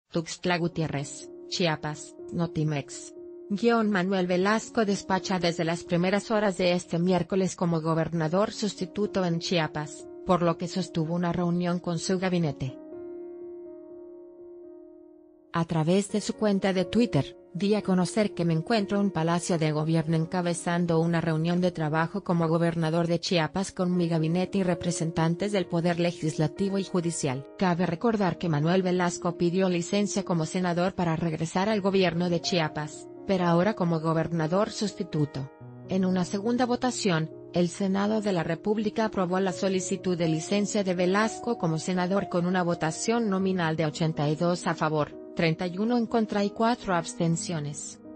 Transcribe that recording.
Tuxtla Gutiérrez, Chiapas, Notimex. Manuel Velasco despacha desde las primeras horas de este miércoles como gobernador sustituto en Chiapas, por lo que sostuvo una reunión con su gabinete. A través de su cuenta de Twitter, di a conocer que me encuentro en Palacio de Gobierno encabezando una reunión de trabajo como gobernador de Chiapas con mi gabinete y representantes del Poder Legislativo y Judicial. Cabe recordar que Manuel Velasco pidió licencia como senador para regresar al gobierno de Chiapas, pero ahora como gobernador sustituto. En una segunda votación, el Senado de la República aprobó la solicitud de licencia de Velasco como senador con una votación nominal de 82 a favor, 31 en contra y 4 abstenciones.